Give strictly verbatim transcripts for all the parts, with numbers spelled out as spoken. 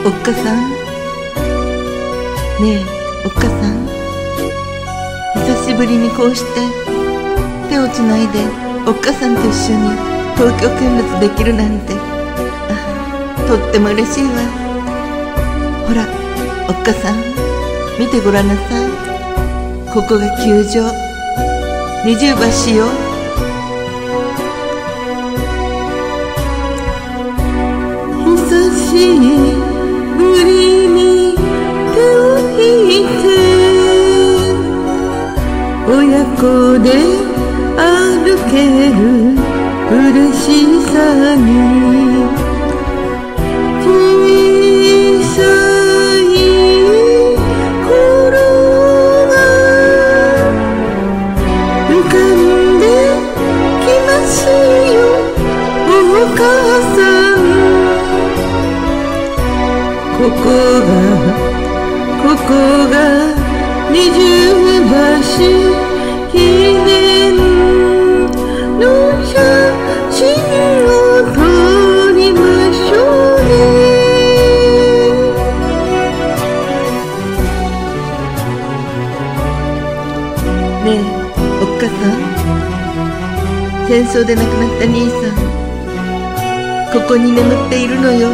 おっかさん、ねえおっかさん、久しぶりにこうして手をつないでおっかさんと一緒に東京見物できるなんて、あ、とっても嬉しいわ。ほらおっかさん、見てごらんなさい。ここが球場二重橋よ。 久しぶりに手を引いて親子で歩ける嬉しさに、小さい頃が浮かんできますよお母さん。ここがここが二重橋記念の写真を撮りましょうね。 ねえおっかさん、戦争で亡くなった兄さん、ここに眠っているのよ。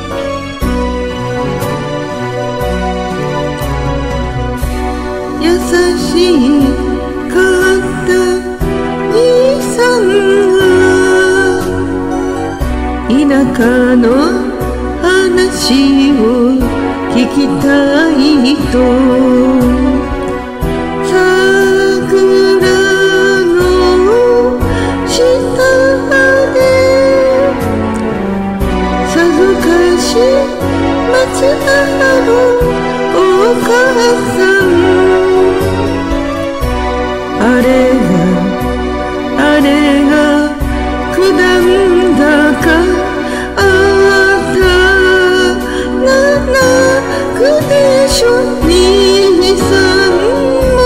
優しかった兄さんが田舎の話を聞きたいと、桜の下でさぞかし待つだろうお母さん。あれがあれがくだんだかあったが泣くでしょ兄さんも。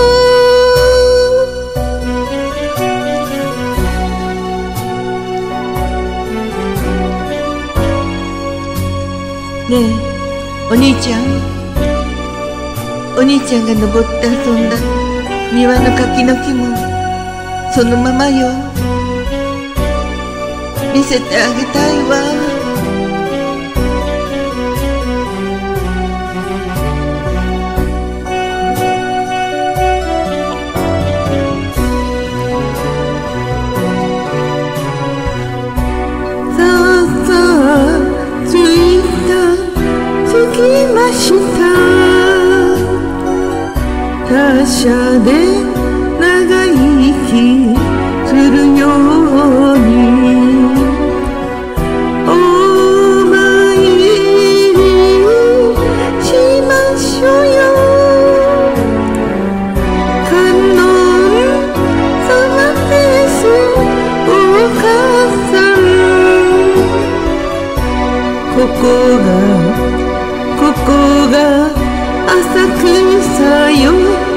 ねえお兄ちゃん、お兄ちゃんが登って遊んだ庭の柿の木もそのままよ。見せてあげたいわ。 さあさあ着いた着きました。他者で長生きするようにお参りしましょうよ。観音様ですお母さん。ここがここが浅草よ